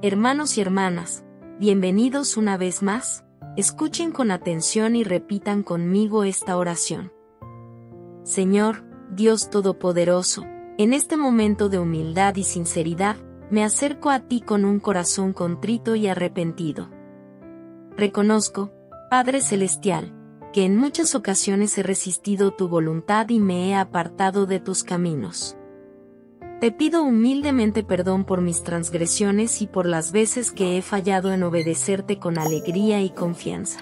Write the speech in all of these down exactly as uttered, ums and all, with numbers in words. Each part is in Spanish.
Hermanos y hermanas, bienvenidos una vez más. Escuchen con atención y repitan conmigo esta oración. Señor, Dios Todopoderoso, en este momento de humildad y sinceridad, me acerco a ti con un corazón contrito y arrepentido. Reconozco, Padre Celestial, que en muchas ocasiones he resistido tu voluntad y me he apartado de tus caminos. Te pido humildemente perdón por mis transgresiones y por las veces que he fallado en obedecerte con alegría y confianza.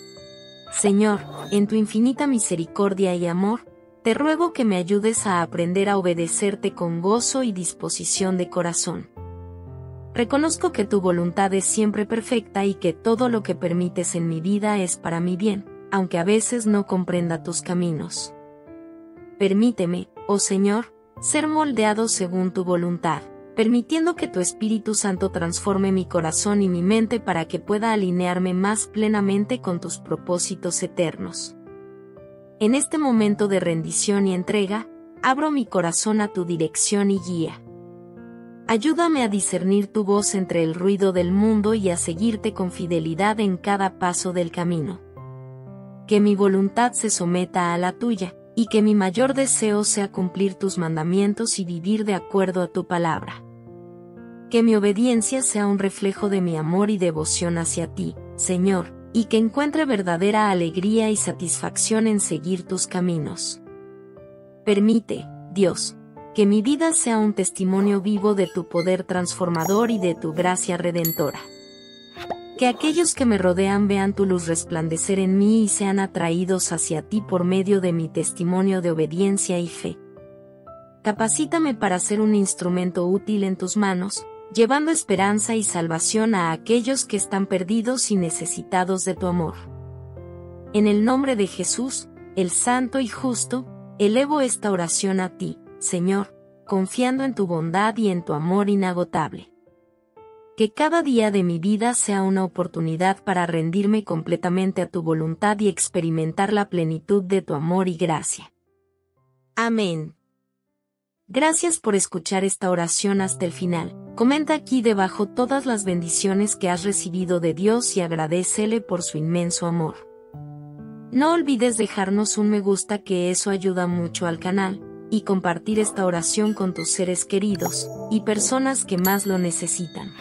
Señor, en tu infinita misericordia y amor, te ruego que me ayudes a aprender a obedecerte con gozo y disposición de corazón. Reconozco que tu voluntad es siempre perfecta y que todo lo que permites en mi vida es para mi bien, aunque a veces no comprenda tus caminos. Permíteme, oh Señor, ser moldeado según tu voluntad, permitiendo que tu Espíritu Santo transforme mi corazón y mi mente para que pueda alinearme más plenamente con tus propósitos eternos. En este momento de rendición y entrega, abro mi corazón a tu dirección y guía. Ayúdame a discernir tu voz entre el ruido del mundo y a seguirte con fidelidad en cada paso del camino. Que mi voluntad se someta a la tuya, y que mi mayor deseo sea cumplir tus mandamientos y vivir de acuerdo a tu palabra. Que mi obediencia sea un reflejo de mi amor y devoción hacia ti, Señor, y que encuentre verdadera alegría y satisfacción en seguir tus caminos. Permite, Dios, que mi vida sea un testimonio vivo de tu poder transformador y de tu gracia redentora. Que aquellos que me rodean vean tu luz resplandecer en mí y sean atraídos hacia ti por medio de mi testimonio de obediencia y fe. Capacítame para ser un instrumento útil en tus manos, llevando esperanza y salvación a aquellos que están perdidos y necesitados de tu amor. En el nombre de Jesús, el Santo y Justo, elevo esta oración a ti, Señor, confiando en tu bondad y en tu amor inagotable. Que cada día de mi vida sea una oportunidad para rendirme completamente a tu voluntad y experimentar la plenitud de tu amor y gracia. Amén. Gracias por escuchar esta oración hasta el final. Comenta aquí debajo todas las bendiciones que has recibido de Dios y agradécele por su inmenso amor. No olvides dejarnos un me gusta, que eso ayuda mucho al canal, y compartir esta oración con tus seres queridos y personas que más lo necesitan.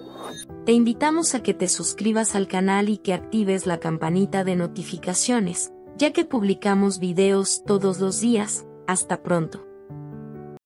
Te invitamos a que te suscribas al canal y que actives la campanita de notificaciones, ya que publicamos videos todos los días. Hasta pronto.